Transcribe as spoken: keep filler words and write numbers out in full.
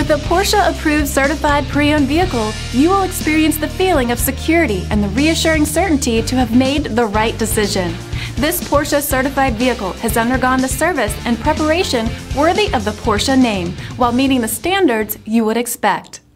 With a Porsche-approved certified pre-owned vehicle, you will experience the feeling of security and the reassuring certainty to have made the right decision. This Porsche certified vehicle has undergone the service and preparation worthy of the Porsche name, while meeting the standards you would expect.